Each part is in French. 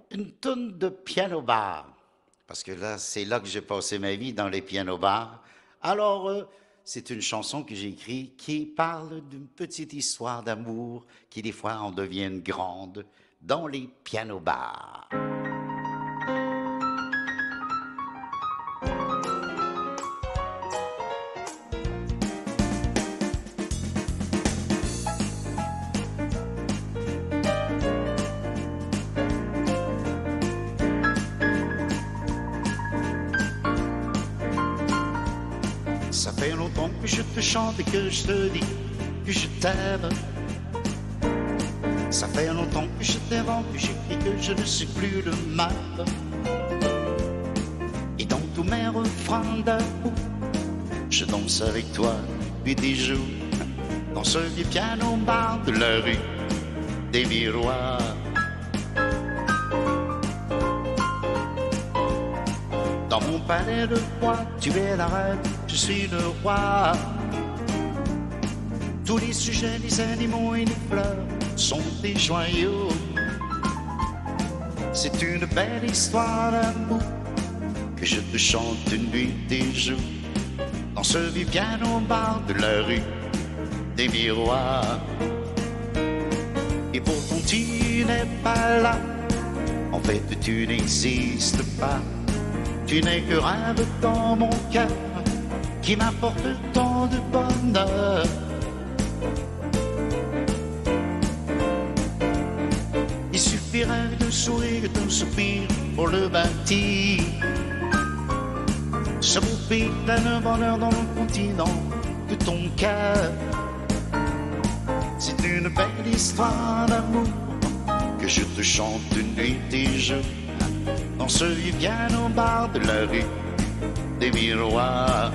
Une tourne de piano bar. Parce que là, c'est là que j'ai passé ma vie, dans les piano bars. Alors, c'est une chanson que j'ai écrite qui parle d'une petite histoire d'amour qui, des fois, en deviennent grande dans les piano bars. Ça fait longtemps que je te chante et que je te dis que je t'aime. Ça fait longtemps que je t'invente, que j'écris que je ne suis plus le mal. Et dans tous mes refrains d'amour, je danse avec toi depuis des jours. Dans ce vieux piano bar de la rue des miroirs. Dans mon palais de bois, tu es la reine, je suis le roi. Tous les sujets, les animaux et les fleurs sont des joyaux. C'est une belle histoire d'amour que je te chante une nuit des jours. Dans ce vieux piano bar de la rue des miroirs. Et pourtant tu n'es pas là, en fait tu n'existes pas. Tu n'es que rêve dans mon cœur qui m'apporte tant de bonheur. Il suffirait de sourire, d'un soupir pour le bâtir. Ce beau pays plein de bonheur dans le continent de ton cœur. C'est une belle histoire d'amour que je te chante une nuit des jours. Dans ce vieux piano bar de la rue des miroirs.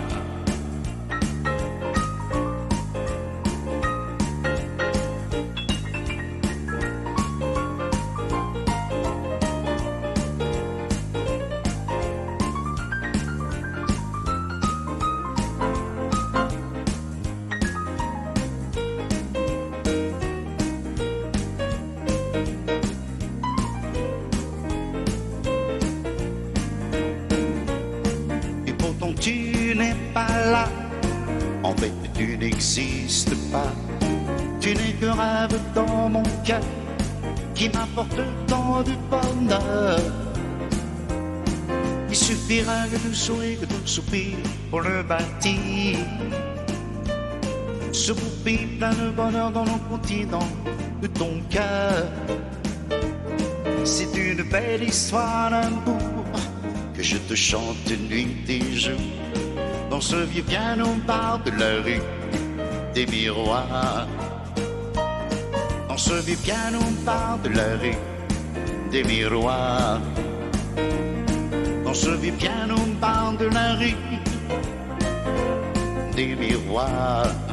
Tu n'es pas là, en fait tu n'existes pas. Tu n'es que rêve dans mon cœur qui m'apporte tant de bonheur. Il suffirait de sourire, de soupir pour le bâtir. Ce beau pays plein de bonheur dans le continent de ton cœur. C'est une belle histoire d'amour que je te chante une nuit des jours. Dans ce vieux piano bar de la rue des miroirs. Dans ce vieux piano bar de la rue des miroirs. Dans ce vieux piano bar de la rue des miroirs.